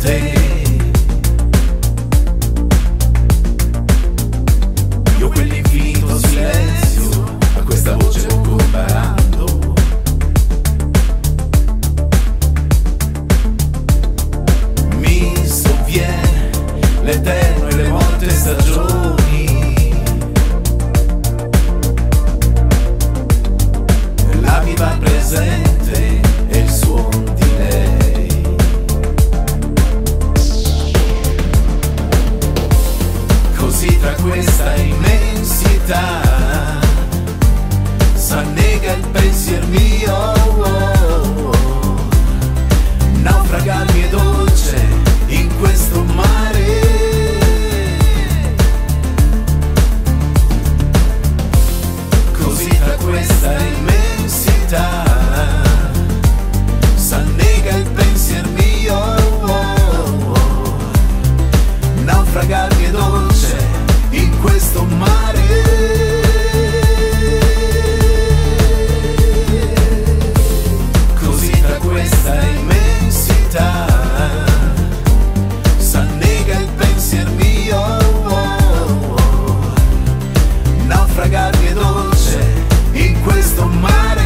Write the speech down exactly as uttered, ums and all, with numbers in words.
te. Io quell'infinito silenzio a questa voce comparando, mi sovviene l'eterno e le molte stagioni, la viva presente e il suono di lei. Così tra questa immensità s'annega il pensier mio, oh, oh. Naufragarmi è dolce in questo mare. Così tra questa immensità s'annega il pensier mio, oh, oh. Naufragarmi è dolce in questo mare. Così tra questa immensità s'annega il pensier mio, oh, oh. Naufragarmi è dolce in questo mare.